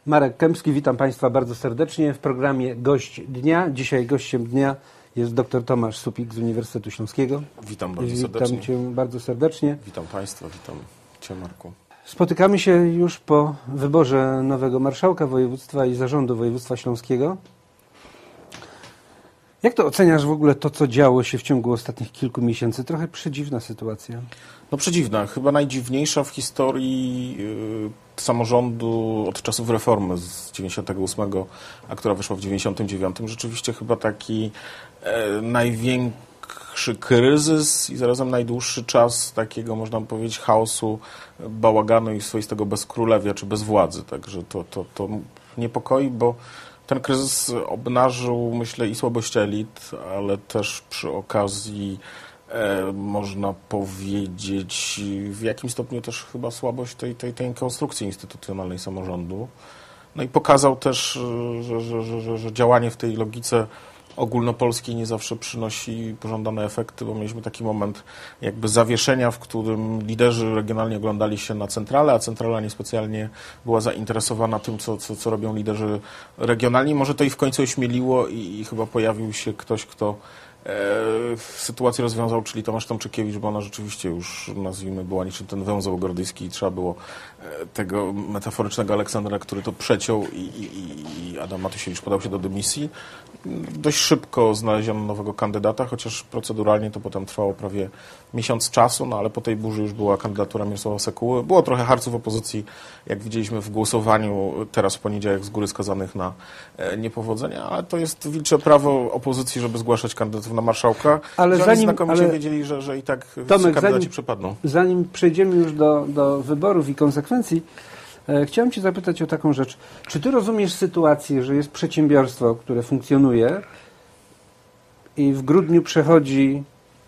Marek Kępski, witam Państwa bardzo serdecznie w programie Gość Dnia. Dzisiaj gościem dnia jest dr Tomasz Supik z Uniwersytetu Śląskiego. Witam bardzo serdecznie. Witam Cię bardzo serdecznie. Witam Państwa, witam Cię, Marku. Spotykamy się już po wyborze nowego marszałka województwa i zarządu województwa śląskiego. Jak to oceniasz w ogóle to, co działo się w ciągu ostatnich kilku miesięcy? Trochę przedziwna sytuacja. No przedziwna, chyba najdziwniejsza w historii samorządu od czasów reformy z 98, a która wyszła w 99. Rzeczywiście chyba taki największy kryzys i zarazem najdłuższy czas takiego, można powiedzieć, chaosu, bałaganu i swoistego bezkrólewia czy bez władzy. Także to niepokoi, bo ten kryzys obnażył, myślę, i słabość elit, ale też przy okazji można powiedzieć w jakim stopniu też chyba słabość tej konstrukcji instytucjonalnej samorządu. No i pokazał też, że działanie w tej logice ogólnopolskiej nie zawsze przynosi pożądane efekty, bo mieliśmy taki moment jakby zawieszenia, w którym liderzy regionalni oglądali się na centralę, a centrala niespecjalnie była zainteresowana tym, co robią liderzy regionalni. Może to ich w końcu ośmieliło i chyba pojawił się ktoś, kto sytuację rozwiązał, czyli Tomasz Tomczykiewicz, bo ona rzeczywiście już, nazwijmy, była niczym ten węzeł ogrodyjski i trzeba było tego metaforycznego Aleksandra, który to przeciął i Adam Matusiewicz podał się do dymisji. Dość szybko znaleziono nowego kandydata, chociaż proceduralnie to potem trwało prawie miesiąc czasu, no ale po tej burzy już była kandydatura Mirosława Sekuły. Było trochę harców opozycji, jak widzieliśmy w głosowaniu teraz w poniedziałek z góry skazanych na niepowodzenia, ale to jest wilcze prawo opozycji, żeby zgłaszać kandydatów na marszałka. Ale oni znakomicie wiedzieli, że i tak Tomek, kandydaci przepadną. Zanim przejdziemy już do wyborów i konsekwencji, chciałem Cię zapytać o taką rzecz. Czy Ty rozumiesz sytuację, że jest przedsiębiorstwo, które funkcjonuje i w grudniu przechodzi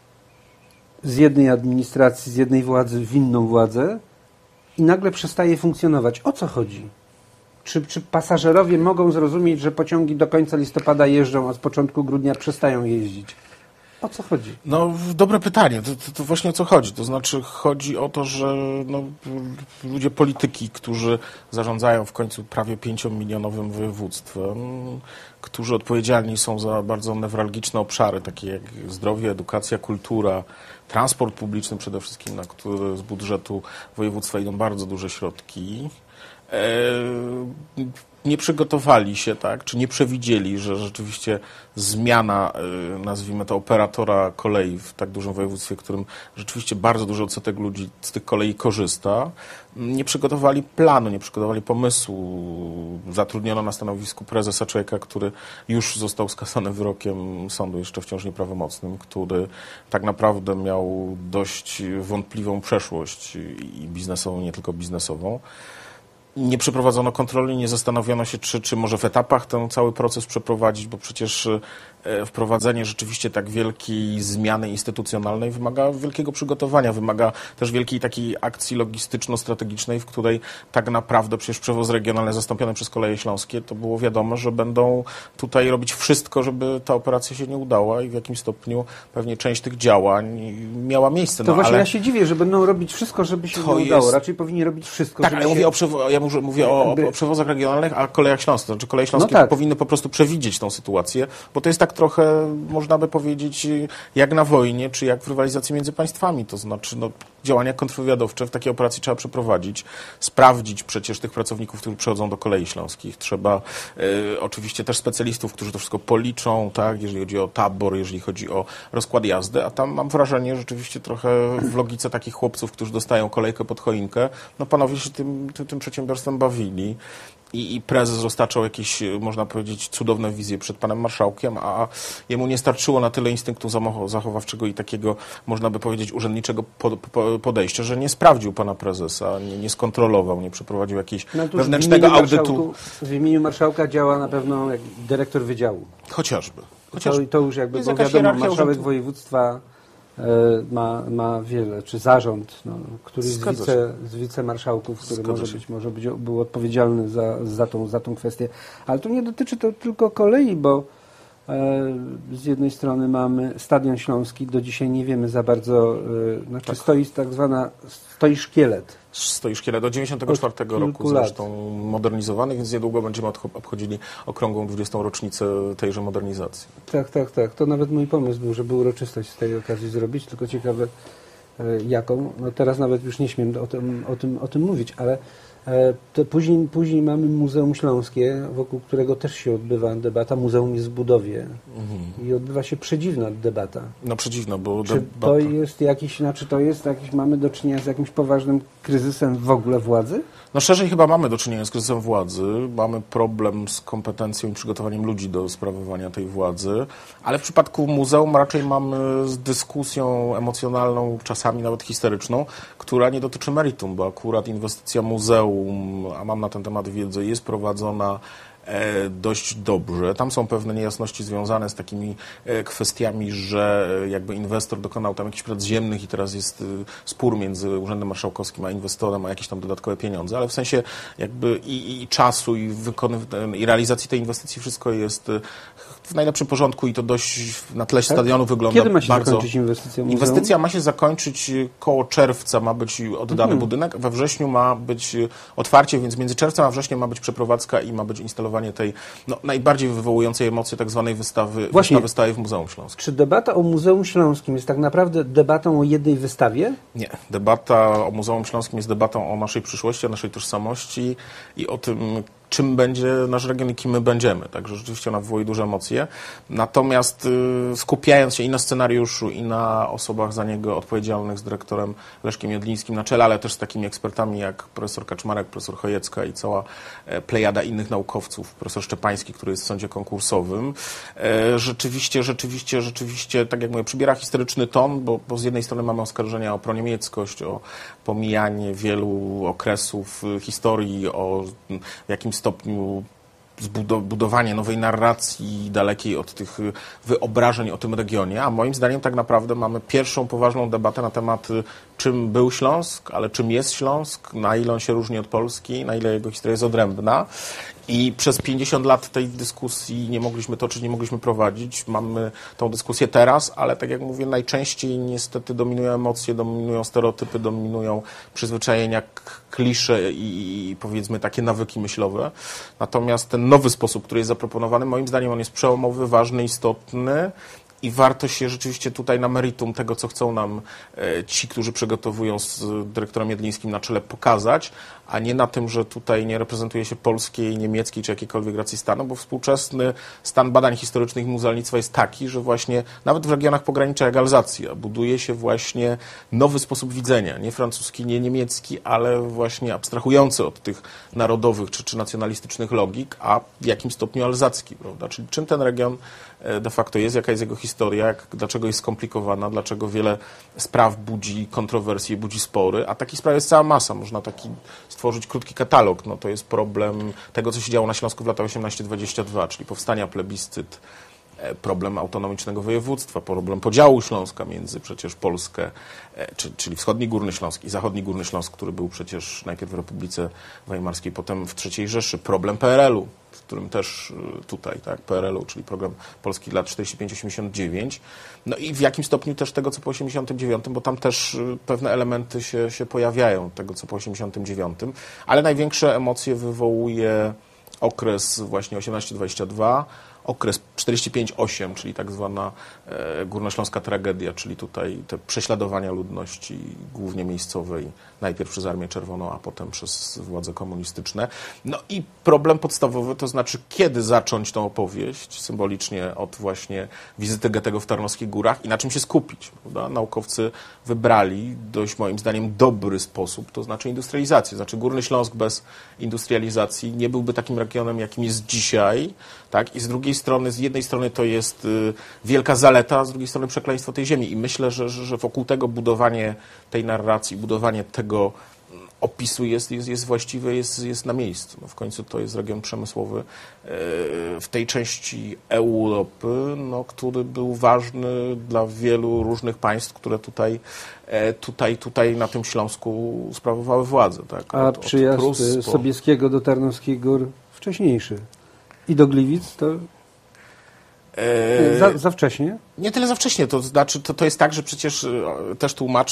z jednej administracji, z jednej władzy w inną władzę i nagle przestaje funkcjonować? O co chodzi? Czy pasażerowie mogą zrozumieć, że pociągi do końca listopada jeżdżą, a z początku grudnia przestają jeździć? O co chodzi? No, dobre pytanie. To właśnie o co chodzi. To znaczy chodzi o to, że ludzie polityki, którzy zarządzają w końcu prawie 5-milionowym województwem, którzy odpowiedzialni są za bardzo newralgiczne obszary, takie jak zdrowie, edukacja, kultura, transport publiczny przede wszystkim, na który z budżetu województwa idą bardzo duże środki, nie przygotowali się, tak, czy nie przewidzieli, że rzeczywiście zmiana, nazwijmy to, operatora kolei w tak dużym województwie, w którym rzeczywiście bardzo duży odsetek ludzi z tych kolei korzysta, nie przygotowali planu, nie przygotowali pomysłu. Zatrudniono na stanowisku prezesa człowieka, który już został skazany wyrokiem sądu, jeszcze wciąż nieprawomocnym, który tak naprawdę miał dość wątpliwą przeszłość i biznesową, nie tylko biznesową. Nie przeprowadzono kontroli, nie zastanowiono się, czy może w etapach ten cały proces przeprowadzić, bo przecież wprowadzenie rzeczywiście tak wielkiej zmiany instytucjonalnej wymaga wielkiego przygotowania, wymaga też wielkiej takiej akcji logistyczno-strategicznej, w której tak naprawdę przecież przewozy regionalne zastąpione przez Koleje Śląskie, to było wiadomo, że będą tutaj robić wszystko, żeby ta operacja się nie udała i w jakim stopniu pewnie część tych działań miała miejsce. To właśnie ja się dziwię, że będą robić wszystko, żeby się nie udało. Raczej powinni robić wszystko, tak, żeby ale mówię o przewozach regionalnych, a Kolejach Śląskich. Znaczy Koleje Śląskie powinny po prostu przewidzieć tą sytuację, bo to jest tak trochę, można by powiedzieć, jak na wojnie, czy jak w rywalizacji między państwami. To znaczy działania kontrwywiadowcze w takiej operacji trzeba przeprowadzić, sprawdzić przecież tych pracowników, którzy przychodzą do Kolei Śląskich. Trzeba oczywiście też specjalistów, którzy to wszystko policzą, tak, jeżeli chodzi o tabor, jeżeli chodzi o rozkład jazdy, a tam mam wrażenie rzeczywiście trochę w logice takich chłopców, którzy dostają kolejkę pod choinkę, panowie się tym przedsiębiorstwem bawili. I prezes roztaczał jakieś, można powiedzieć, cudowne wizje przed panem marszałkiem, a jemu nie starczyło na tyle instynktu zachowawczego i takiego, można by powiedzieć, urzędniczego podejścia, że nie sprawdził pana prezesa, nie skontrolował, nie przeprowadził jakiegoś wewnętrznego audytu. W imieniu marszałka działa na pewno jak dyrektor wydziału. Chociażby. To już jakby, bo wiadomo, marszałek województwa ma wiele, czy zarząd, który z wicemarszałków, który był odpowiedzialny za tą kwestię. Ale to nie dotyczy to tylko kolei, bo Z jednej strony mamy Stadion Śląski, do dzisiaj nie wiemy za bardzo, Tak. stoi szkielet. Stoi szkielet do 94 roku zresztą modernizowany, więc niedługo będziemy obchodzili okrągłą 20. rocznicę tejże modernizacji. Tak. To nawet mój pomysł był, żeby uroczystość z tej okazji zrobić, tylko ciekawe jaką. No teraz nawet już nie śmiem o tym mówić, ale to później mamy Muzeum Śląskie, wokół którego też się odbywa debata. Muzeum jest w budowie i odbywa się przedziwna debata. No przedziwna, bo mamy do czynienia z jakimś poważnym kryzysem w ogóle władzy? No szerzej chyba mamy do czynienia z kryzysem władzy, mamy problem z kompetencją i przygotowaniem ludzi do sprawowania tej władzy, ale w przypadku muzeum raczej mamy z dyskusją emocjonalną, czasami nawet historyczną, która nie dotyczy meritum, bo akurat inwestycja muzeum, a mam na ten temat wiedzę, jest prowadzona dość dobrze. Tam są pewne niejasności związane z takimi kwestiami, że jakby inwestor dokonał tam jakichś prac ziemnych i teraz jest spór między Urzędem Marszałkowskim a inwestorem o jakieś tam dodatkowe pieniądze, ale w sensie jakby i czasu i realizacji tej inwestycji wszystko jest w najlepszym porządku i to dość na tle stadionu wygląda bardzo... Kiedy ma się zakończyć inwestycja muzeum? Inwestycja ma się zakończyć koło czerwca, ma być oddany budynek, we wrześniu ma być otwarcie, więc między czerwcem a wrześniem ma być przeprowadzka i ma być instalowanie tej najbardziej wywołującej emocje tak zwanej wystawy stałej w Muzeum Śląskim. Czy debata o Muzeum Śląskim jest tak naprawdę debatą o jednej wystawie? Nie. Debata o Muzeum Śląskim jest debatą o naszej przyszłości, o naszej tożsamości i o tym, czym będzie nasz region i kim my będziemy. Także rzeczywiście ona wywołuje duże emocje. Natomiast skupiając się i na scenariuszu, i na osobach za niego odpowiedzialnych z dyrektorem Leszkiem Jedlińskim na czele, ale też z takimi ekspertami jak profesor Kaczmarek, profesor Chojecka i cała plejada innych naukowców, profesor Szczepański, który jest w sądzie konkursowym, rzeczywiście, tak jak mówię, przybiera historyczny ton, bo z jednej strony mamy oskarżenia o proniemieckość, o pomijanie wielu okresów historii, o jakim stopniu budowanie nowej narracji dalekiej od tych wyobrażeń o tym regionie, a moim zdaniem tak naprawdę mamy pierwszą poważną debatę na temat, czym był Śląsk, ale czym jest Śląsk, na ile on się różni od Polski, na ile jego historia jest odrębna. I przez 50 lat tej dyskusji nie mogliśmy toczyć, nie mogliśmy prowadzić. Mamy tą dyskusję teraz, ale tak jak mówię, najczęściej niestety dominują emocje, dominują stereotypy, dominują przyzwyczajenia, klisze i powiedzmy takie nawyki myślowe. Natomiast ten nowy sposób, który jest zaproponowany, moim zdaniem on jest przełomowy, ważny, istotny. I warto się rzeczywiście tutaj na meritum tego, co chcą nam ci, którzy przygotowują z dyrektorem Jedlińskim na czele, pokazać, a nie na tym, że tutaj nie reprezentuje się polskiej, niemieckiej czy jakiejkolwiek racji stanu, bo współczesny stan badań historycznych i muzealnictwa jest taki, że właśnie nawet w regionach pogranicza jak Alzacja buduje się właśnie nowy sposób widzenia, nie francuski, nie niemiecki, ale właśnie abstrahujący od tych narodowych czy nacjonalistycznych logik, a w jakim stopniu alzacki, prawda? Czyli czym ten region de facto jest, jaka jest jego historia, dlaczego jest skomplikowana, dlaczego wiele spraw budzi kontrowersje, budzi spory, a takich spraw jest cała masa. Można taki stworzyć krótki katalog. No, to jest problem tego, co się działo na Śląsku w latach 18-22, czyli powstania, plebiscyt, problem autonomicznego województwa, problem podziału Śląska między przecież Polskę, czyli wschodni Górny Śląsk i zachodni Górny Śląsk, który był przecież najpierw w Republice Weimarskiej, potem w III Rzeszy, problem PRL-u, w którym też tutaj, tak, PRL-u, czyli program Polski lat 45-89. No i w jakim stopniu też tego, co po 89, bo tam też pewne elementy się pojawiają, tego, co po 89, ale największe emocje wywołuje okres właśnie 18-22, okres 45-8, czyli tak zwana górnośląska tragedia, czyli tutaj te prześladowania ludności, głównie miejscowej, najpierw przez Armię Czerwoną, a potem przez władze komunistyczne. No i problem podstawowy, to znaczy kiedy zacząć tą opowieść, symbolicznie od właśnie wizyty Goethego w Tarnowskich Górach i na czym się skupić, prawda? Naukowcy wybrali dość moim zdaniem dobry sposób, to znaczy industrializację. Znaczy Górny Śląsk bez industrializacji nie byłby takim regionem, jakim jest dzisiaj, tak? I z drugiej strony, z jednej strony to jest wielka zaleta, a z drugiej strony przekleństwo tej ziemi. I myślę, że wokół tego budowanie tej narracji, budowanie tego opisu jest właściwe, jest na miejscu. No w końcu to jest region przemysłowy w tej części Europy, no, który był ważny dla wielu różnych państw, które tutaj na tym Śląsku sprawowały władzę. Tak? A przyjazd Sobieskiego do Tarnowskich Gór wcześniejszy. I do Gliwic to... Za wcześnie? Nie tyle za wcześnie, to znaczy to jest tak, że przecież też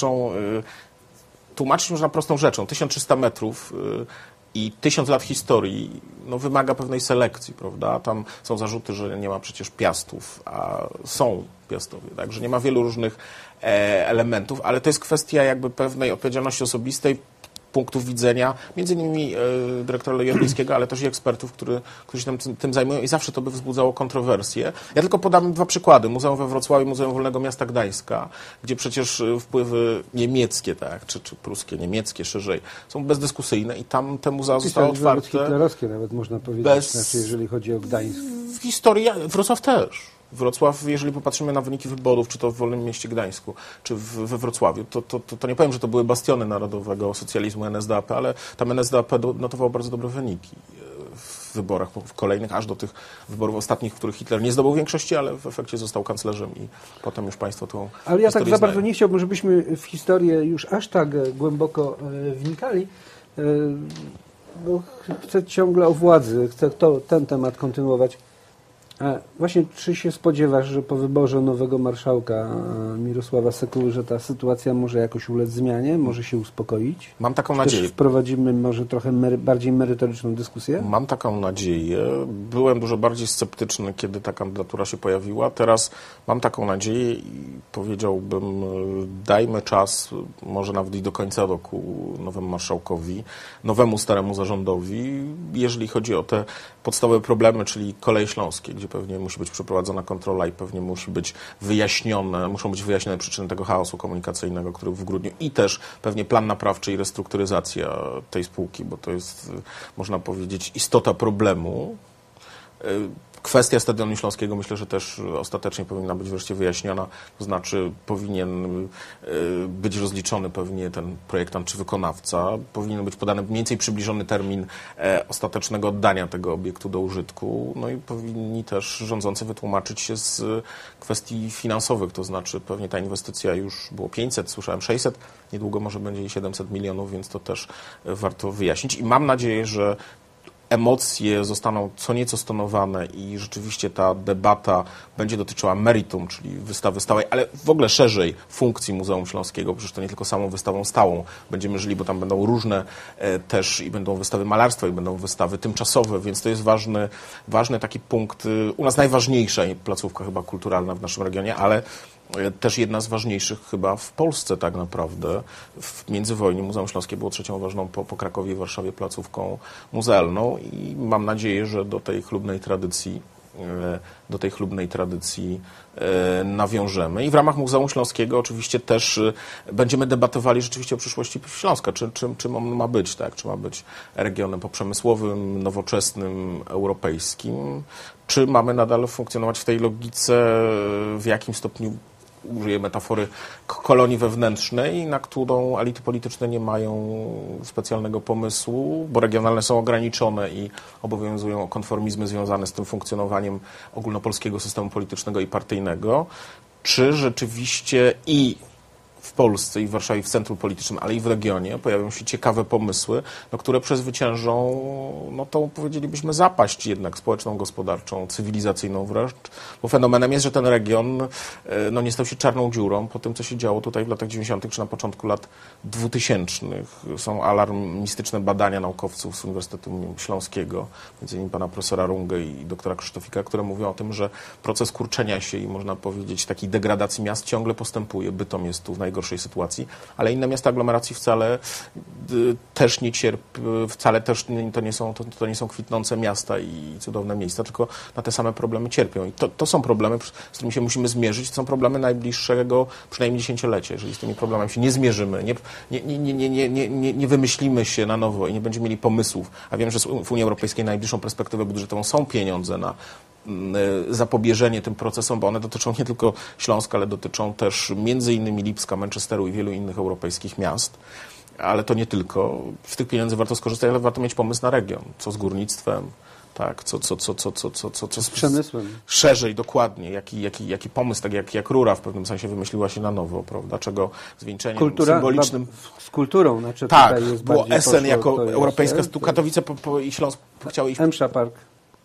tłumaczyć można prostą rzeczą. 1300 metrów i 1000 lat historii wymaga pewnej selekcji, prawda? Tam są zarzuty, że nie ma przecież Piastów, a są Piastowie, tak? Że nie ma wielu różnych elementów, ale to jest kwestia jakby pewnej odpowiedzialności osobistej, punktów widzenia, między innymi dyrektora Jodlińskiego, ale też i ekspertów, którzy się tym zajmują i zawsze to by wzbudzało kontrowersje. Ja tylko podam 2 przykłady. Muzeum we Wrocławiu, Muzeum Wolnego Miasta Gdańska, gdzie przecież wpływy niemieckie, tak, czy pruskie, niemieckie szerzej, są bezdyskusyjne i tam te muzea zostały otwarte. Hitlerowskie nawet można powiedzieć, znaczy, jeżeli chodzi o Gdańsk. W historii Wrocław też. Wrocław, jeżeli popatrzymy na wyniki wyborów, czy to w Wolnym Mieście Gdańsku, czy we Wrocławiu, to nie powiem, że to były bastiony narodowego socjalizmu NSDAP, ale tam NSDAP notował bardzo dobre wyniki w wyborach w kolejnych, aż do tych wyborów ostatnich, w których Hitler nie zdobył większości, ale w efekcie został kanclerzem i potem już państwo tą Ale ja tak za bardzo znają. nie chciałbym, żebyśmy w historię już aż tak głęboko wnikali, bo chcę ciągle o władzy, chcę ten temat kontynuować. Właśnie, czy się spodziewasz, że po wyborze nowego marszałka Mirosława Sekuły, że ta sytuacja może jakoś ulec zmianie, może się uspokoić? Mam taką Też nadzieję. wprowadzimy może trochę bardziej merytoryczną dyskusję? Mam taką nadzieję. Byłem dużo bardziej sceptyczny, kiedy ta kandydatura się pojawiła. Teraz mam taką nadzieję i powiedziałbym, dajmy czas, może nawet i do końca roku, nowemu marszałkowi, nowemu staremu zarządowi, jeżeli chodzi o te podstawowe problemy, czyli Koleje Śląskie, gdzie pewnie musi być przeprowadzona kontrola i pewnie muszą być wyjaśnione przyczyny tego chaosu komunikacyjnego, który w grudniu i też pewnie plan naprawczy i restrukturyzacja tej spółki, bo to jest, można powiedzieć, istota problemu. Kwestia Stadionu Śląskiego myślę, że też ostatecznie powinna być wreszcie wyjaśniona, to znaczy powinien być rozliczony pewnie ten projektant czy wykonawca, powinien być podany mniej więcej przybliżony termin ostatecznego oddania tego obiektu do użytku, no i powinni też rządzący wytłumaczyć się z kwestii finansowych, to znaczy pewnie ta inwestycja już było 500, słyszałem 600, niedługo może będzie i 700 milionów, więc to też warto wyjaśnić i mam nadzieję, że emocje zostaną co nieco stonowane i rzeczywiście ta debata będzie dotyczyła meritum, czyli wystawy stałej, ale w ogóle szerzej funkcji Muzeum Śląskiego, przecież to nie tylko samą wystawą stałą będziemy żyli, bo tam będą różne też i będą wystawy malarstwa i będą wystawy tymczasowe, więc to jest ważny taki punkt, u nas najważniejsza placówka chyba kulturalna w naszym regionie, ale też jedna z ważniejszych chyba w Polsce tak naprawdę. W międzywojniu Muzeum Śląskie było trzecią ważną po Krakowie i Warszawie placówką muzealną i mam nadzieję, że do tej chlubnej tradycji nawiążemy. I w ramach Muzeum Śląskiego oczywiście też będziemy debatowali rzeczywiście o przyszłości Śląska, czym on ma być, tak? Czy ma być regionem poprzemysłowym, nowoczesnym, europejskim, czy mamy nadal funkcjonować w tej logice, w jakim stopniu użyję metafory kolonii wewnętrznej, na którą elity polityczne nie mają specjalnego pomysłu, bo regionalne są ograniczone i obowiązują konformizmy związane z tym funkcjonowaniem ogólnopolskiego systemu politycznego i partyjnego, czy rzeczywiście i w Polsce i w Warszawie, w centrum politycznym, ale i w regionie pojawią się ciekawe pomysły, które przezwyciężą, tą powiedzielibyśmy zapaść jednak społeczną, gospodarczą, cywilizacyjną wręcz, bo fenomenem jest, że ten region nie stał się czarną dziurą po tym, co się działo tutaj w latach 90. czy na początku lat 2000. Są alarmistyczne badania naukowców z Uniwersytetu Śląskiego, między innymi pana profesora Rungę i doktora Krzysztofika, które mówią o tym, że proces kurczenia się i można powiedzieć takiej degradacji miast ciągle postępuje. Bytom jest tu w najgorszej sytuacji, ale inne miasta aglomeracji wcale też nie cierpią, wcale też to nie są kwitnące miasta i cudowne miejsca, tylko na te same problemy cierpią. I to są problemy, z którymi się musimy zmierzyć. To są problemy najbliższego przynajmniej dziesięciolecia. Jeżeli z tymi problemami się nie zmierzymy, nie wymyślimy się na nowo i nie będziemy mieli pomysłów, a wiem, że w Unii Europejskiej na najbliższą perspektywę budżetową są pieniądze na zapobieżenie tym procesom, bo one dotyczą nie tylko Śląska, ale dotyczą też między innymi Lipska, Manchesteru i wielu innych europejskich miast. Ale to nie tylko. Z tych pieniędzy warto skorzystać, ale warto mieć pomysł na region. Co z górnictwem, tak, co z przemysłem. Szerzej, dokładnie. Jaki pomysł, tak jak Rura w pewnym sensie wymyśliła się na nowo, prawda? Czego zwieńczeniem symbolicznym. Z kulturą, znaczy tak, tutaj jest było bardziej Essen jako to europejska, jest, Katowice i Śląsk chciały iść. Emsza Park.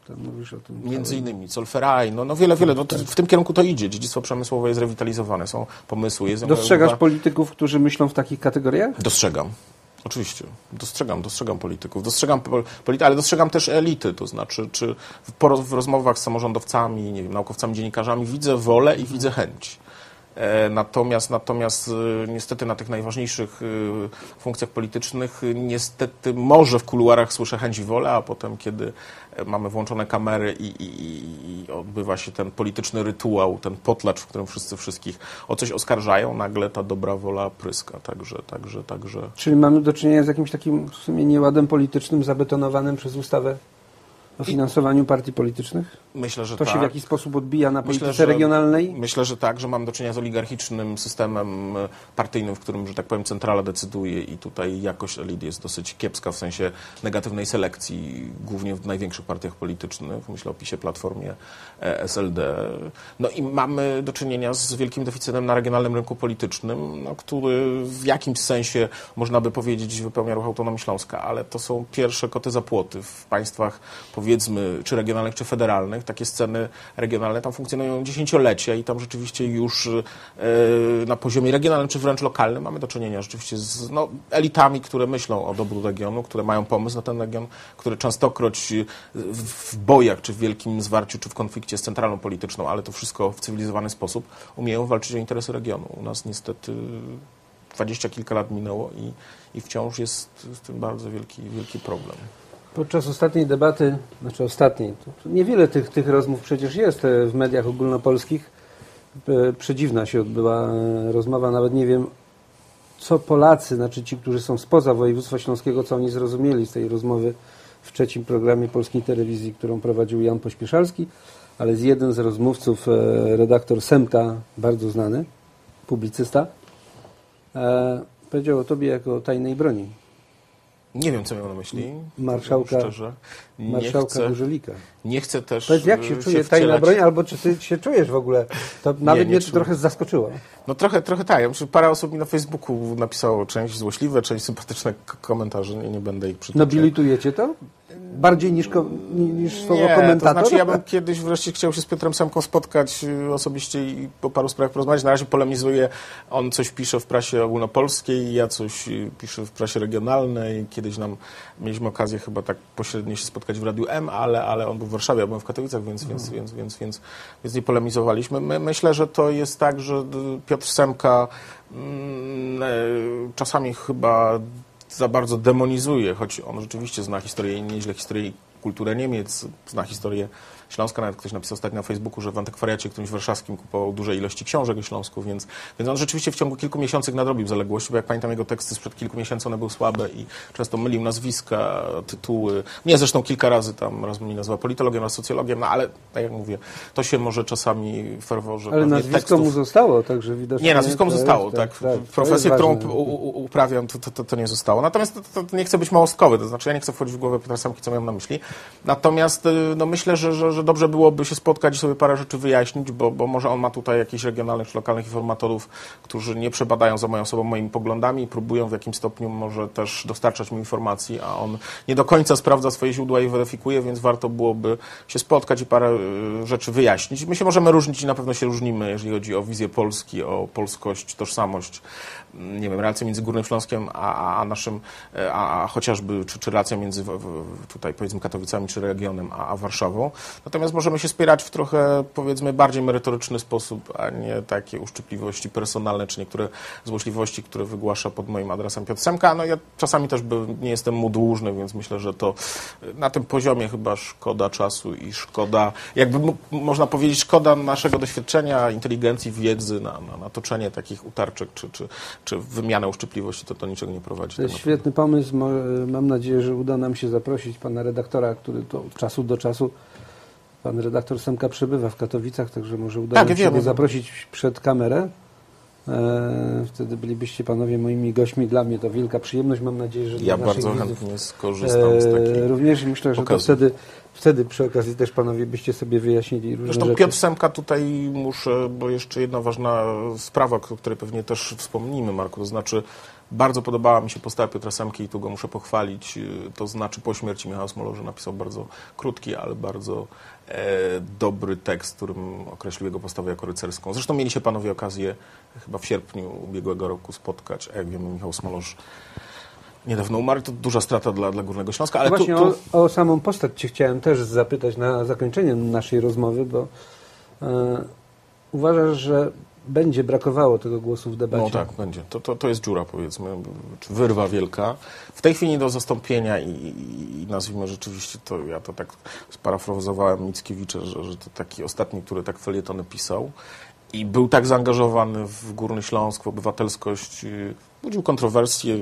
Tam mówisz o tym. Między innymi Solferaj, no wiele, no, w tym kierunku to idzie. Dziedzictwo przemysłowe jest rewitalizowane, są pomysły. Jest Dostrzegasz polityków, którzy myślą w takich kategoriach? Dostrzegam. Oczywiście. Dostrzegam polityków. Ale dostrzegam też elity, to znaczy, czy w rozmowach z samorządowcami, nie wiem, naukowcami, dziennikarzami widzę wolę i widzę chęć. Natomiast niestety na tych najważniejszych funkcjach politycznych niestety może w kuluarach słyszę chęć i wolę, a potem kiedy mamy włączone kamery i odbywa się ten polityczny rytuał, ten potlacz, w którym wszyscy wszystkich o coś oskarżają, nagle ta dobra wola pryska. Także. Czyli mamy do czynienia z jakimś takim w sumie nieładem politycznym zabetonowanym przez ustawę o finansowaniu partii politycznych? Myślę, że to tak. się w jakiś sposób odbija na polityce regionalnej? Myślę, że tak, że mam do czynienia z oligarchicznym systemem partyjnym, w którym, że tak powiem, centrala decyduje i tutaj jakość elit jest dosyć kiepska w sensie negatywnej selekcji, głównie w największych partiach politycznych, myślę o PiS-ie, Platformie, SLD. No i mamy do czynienia z wielkim deficytem na regionalnym rynku politycznym, no, który w jakimś sensie, można by powiedzieć, wypełnia ruch Autonomii Śląska, ale to są pierwsze koty za płoty w państwach, powiedzmy, czy regionalnych, czy federalnych. Takie sceny regionalne tam funkcjonują dziesięciolecia i tam rzeczywiście już na poziomie regionalnym, czy wręcz lokalnym mamy do czynienia rzeczywiście z elitami, które myślą o dobru regionu, które mają pomysł na ten region, które częstokroć w bojach, czy w wielkim zwarciu, czy w konflikcie z centralą polityczną, ale to wszystko w cywilizowany sposób, umieją walczyć o interesy regionu. U nas niestety 20 kilka lat minęło i wciąż jest z tym bardzo wielki problem. Podczas ostatniej debaty, to niewiele tych rozmów przecież jest w mediach ogólnopolskich. Przedziwna się odbyła rozmowa, nawet nie wiem, co Polacy, znaczy ci, którzy są spoza województwa śląskiego, co oni zrozumieli z tej rozmowy w trzecim programie polskiej telewizji, którą prowadził Jan Pośpieszalski, ale jeden z rozmówców, redaktor Semka, bardzo znany, publicysta, powiedział o tobie jako o tajnej broni. Nie wiem, co miał na myśli. Marszałka Gorzelika. Nie chcę też. Powiedz, jak się czuje tajna broń, albo czy ty się czujesz w ogóle? To nawet mnie trochę zaskoczyło. No trochę tak. Ja myślę, parę osób mi na Facebooku napisało, część złośliwe, część sympatyczne komentarze. Nie będę ich przytaczał. Nobilitujecie to? Bardziej niż słowo komentator? To znaczy ja bym kiedyś wreszcie chciał się z Piotrem Semką spotkać osobiście i po paru sprawach porozmawiać. Na razie polemizuję. On coś pisze w prasie ogólnopolskiej, ja coś piszę w prasie regionalnej. Kiedyś mieliśmy okazję chyba tak pośrednio się spotkać w Radiu M, ale on był w Warszawie, ja byłem w Katowicach, więc nie polemizowaliśmy. Myślę, że to jest tak, że Piotr Semka czasami chyba za bardzo demonizuje, choć on rzeczywiście zna historię, nieźle historię i kulturę Niemiec, zna historię Śląska. Nawet ktoś napisał ostatnio na Facebooku, że w antykwariacie którymś warszawskim kupował duże ilości książek o Śląsku, więc on rzeczywiście w ciągu kilku miesięcy nadrobił zaległości, bo jak pamiętam jego teksty sprzed kilku miesięcy, one były słabe i często mylił nazwiska, tytuły. Mnie zresztą kilka razy tam, raz mnie nazywa politologiem, raz socjologiem, no ale tak jak mówię, to się może czasami w ferworze. Ale nazwisko tekstów mu zostało, także widocznie. Nie, nazwisko mu zostało, tak. Profesję, którą uprawiam, to nie zostało. Natomiast to nie chcę być małostkowy, to znaczy ja nie chcę wchodzić w głowę Piotra Semki, co miałem na myśli. Natomiast myślę, że dobrze byłoby się spotkać i sobie parę rzeczy wyjaśnić, bo może on ma tutaj jakichś regionalnych czy lokalnych informatorów, którzy nie przebadają za moją osobą moimi poglądami i próbują w jakimś stopniu może też dostarczać mi informacji, a on nie do końca sprawdza swoje źródła i weryfikuje, więc warto byłoby się spotkać i parę rzeczy wyjaśnić. My się możemy różnić i na pewno się różnimy, jeżeli chodzi o wizję Polski, o polskość, tożsamość, nie wiem, relacje między Górnym Śląskiem a naszym, a chociażby, czy relacja między tutaj powiedzmy Katowicami, czy regionem, a Warszawą. Natomiast możemy się spierać w trochę, powiedzmy, bardziej merytoryczny sposób, a nie takie uszczypliwości personalne, czy niektóre złośliwości, które wygłasza pod moim adresem Piotr Semka. No ja czasami też nie jestem mu dłużny, więc myślę, że to na tym poziomie chyba szkoda czasu i szkoda, jakby można powiedzieć, szkoda naszego doświadczenia, inteligencji, wiedzy na toczenie takich utarczek, czy wymianę uszczypliwości, to niczego nie prowadzi. To jest świetny pomysł. Mam nadzieję, że uda nam się zaprosić pana redaktora, który to od czasu do czasu, pan redaktor Semka przebywa w Katowicach, także może uda nam się go zaprosić przed kamerę. Wtedy bylibyście panowie moimi gośćmi. Dla mnie to wielka przyjemność. Mam nadzieję, że ja dla bardzo naszych chętnie widzów, skorzystam z takiej również myślę, że to wtedy przy okazji też panowie byście sobie wyjaśnili różne Zresztą rzeczy. Piotr Semka tutaj muszę, bo jeszcze jedna ważna sprawa, o której pewnie też wspomnimy, Marku, to znaczy Bardzo podobała mi się postawa Piotra Semki i tu go muszę pochwalić. To znaczy po śmierci Michała Smolorza napisał bardzo krótki, ale bardzo dobry tekst, w którym określił jego postawę jako rycerską. Zresztą mieli się panowie okazję chyba w sierpniu ubiegłego roku spotkać. A jak wiemy, Michał Smolorz niedawno umarł. To duża strata dla Górnego Śląska. Ale właśnie o samą postać cię chciałem też zapytać na zakończenie naszej rozmowy, bo uważasz, że będzie brakowało tego głosu w debacie? No tak, będzie. To jest dziura, powiedzmy, czy wyrwa wielka. W tej chwili do zastąpienia i nazwijmy rzeczywiście to, ja to tak sparafrazowałem Mickiewicza, że to taki ostatni, który tak felietony pisał i był tak zaangażowany w Górny Śląsk, w obywatelskość, budził kontrowersje,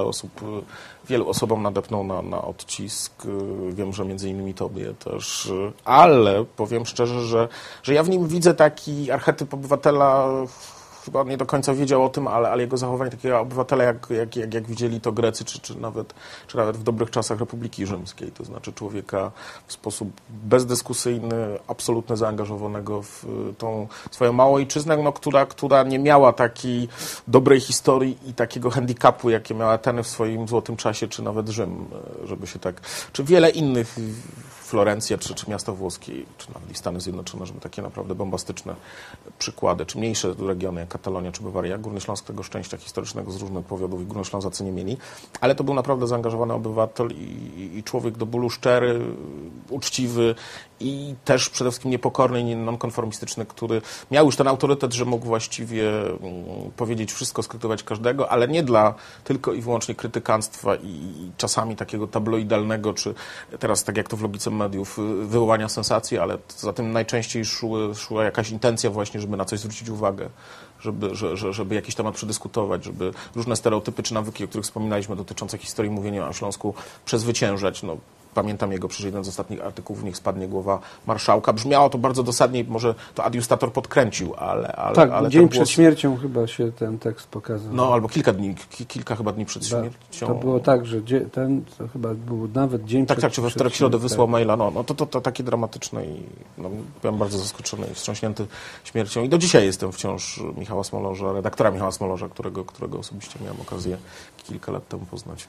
wielu osobom nadepnął na odcisk, wiem, że między innymi tobie też, ale powiem szczerze, że ja w nim widzę taki archetyp obywatela, chyba nie do końca wiedział o tym, ale jego zachowanie takiego obywatela, jak widzieli to Grecy, czy nawet w dobrych czasach Republiki Rzymskiej, to znaczy człowieka w sposób bezdyskusyjny, absolutnie zaangażowanego w tą swoją małą ojczyznę, no, która nie miała takiej dobrej historii i takiego handicapu, jakie miała Ateny w swoim złotym czasie, czy nawet Rzym, żeby się tak, czy wiele innych, Florencja, czy miasta włoskie, czy nawet i Stany Zjednoczone, żeby takie naprawdę bombastyczne przykłady, czy mniejsze regiony jak Katalonia, czy Bawaria. Górny Śląsk tego szczęścia historycznego z różnych powodów i Górnoślązacy nie mieli, ale to był naprawdę zaangażowany obywatel i człowiek do bólu szczery, uczciwy i też przede wszystkim niepokorny i nonkonformistyczny, który miał już ten autorytet, że mógł właściwie powiedzieć wszystko, skrytykować każdego, ale nie dla tylko i wyłącznie krytykanstwa i czasami takiego tabloidalnego, czy teraz tak jak to w logice mediów, wywołania sensacji, ale za tym najczęściej szła jakaś intencja właśnie, żeby na coś zwrócić uwagę, żeby jakiś temat przedyskutować, żeby różne stereotypy czy nawyki, o których wspominaliśmy, dotyczące historii mówienia o Śląsku, przezwyciężać. No, pamiętam jego przecież jeden z ostatnich artykułów, niech spadnie głowa marszałka. Brzmiało to bardzo dosadnie, może to adiustator podkręcił, ale tak, ale dzień ten przed głos... śmiercią chyba się ten tekst pokazał. No, albo kilka chyba dni przed śmiercią. To było tak, że to chyba był nawet dzień przed Tak, czy we wtorek środę wysłał maila, to takie dramatyczne i byłem bardzo zaskoczony i wstrząśnięty śmiercią. I do dzisiaj jestem wciąż Michała Smolorza, redaktora Michała Smolorza, którego osobiście miałem okazję kilka lat temu poznać.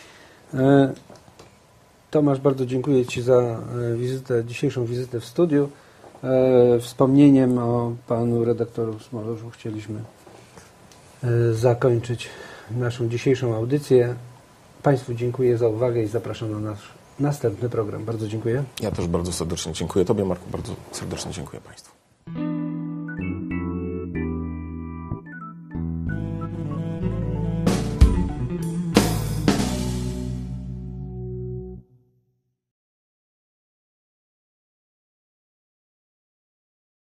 Tomasz, bardzo dziękuję Ci za dzisiejszą wizytę w studiu. Wspomnieniem o panu redaktorze Smolorzu chcieliśmy zakończyć naszą dzisiejszą audycję. Państwu dziękuję za uwagę i zapraszam na nasz następny program. Bardzo dziękuję. Ja też bardzo serdecznie dziękuję Tobie, Marku, bardzo serdecznie dziękuję Państwu.